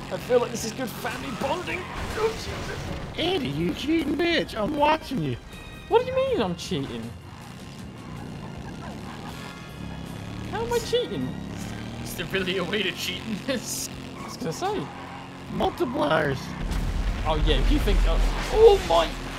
I feel like this is good family bonding. Oh, Jesus. Andy, you cheating bitch. I'm watching you. What do you mean I'm cheating? How am I cheating? Is there really a way to cheat in this? I was gonna say. Multipliers. Oh yeah, if you think. Oh my.